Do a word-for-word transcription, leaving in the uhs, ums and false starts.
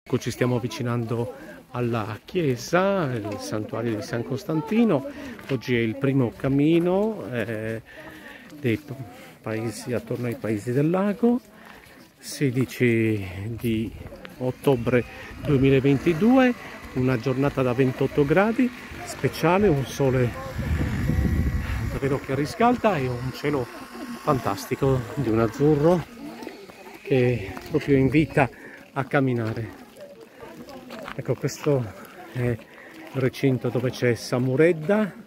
Ecco, ci stiamo avvicinando alla chiesa, il santuario di San Costantino. Oggi è il primo cammino eh, dei paesi attorno ai paesi del lago, sedici di ottobre duemilaventidue, una giornata da ventotto gradi, speciale, un sole davvero che riscalda e un cielo fantastico di un azzurro che proprio invita a camminare. Ecco, questo è il recinto dove c'è Samuredda,